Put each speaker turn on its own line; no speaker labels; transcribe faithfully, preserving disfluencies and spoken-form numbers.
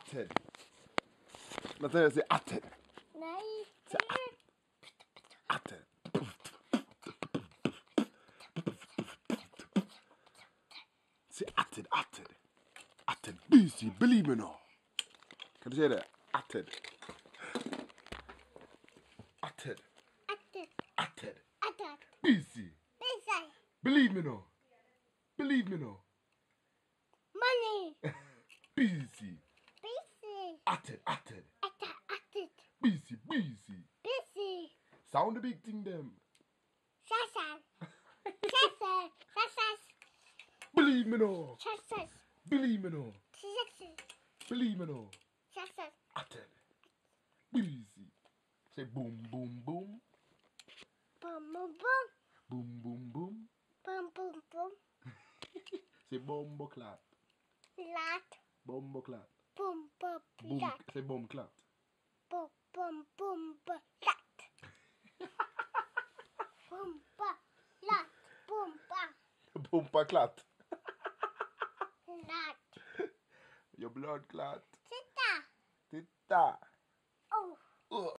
atted. Nathaniel, say atted.
Nej.
Say atted. Say atted, atted. Atted. Busy, believe me now. Kan du säga det? Atted. Atted.
Atted.
Atted.
Atted.
Busy.
Busy.
Believe me now. Believe me now.
Money.
Busy.
Busy.
Atted, atted.
Atted. Atted.
Busy, busy.
Busy.
Sound the big thing them.
Shashan. Shashan. Shashan.
Believe me now.
Shashan.
Believe me now.
Shashan.
Believe me now.
Shashan.
Atted. Busy. Say boom, boom, boom.
Boom, boom, boom.
Boom, boom, boom.
Boom, boom, boom.
Say bombo clap.
Lat.
Bombo clap.
Boom, boom,
Boom.
lat.
Say bomb clap.
Boom, boom, boom, boom, lat. Boom, ba, lat. Boom, ba,
Bomba clap.
lat.
Your blood clot.
Titta.
Titta.
Oh.
Ugh.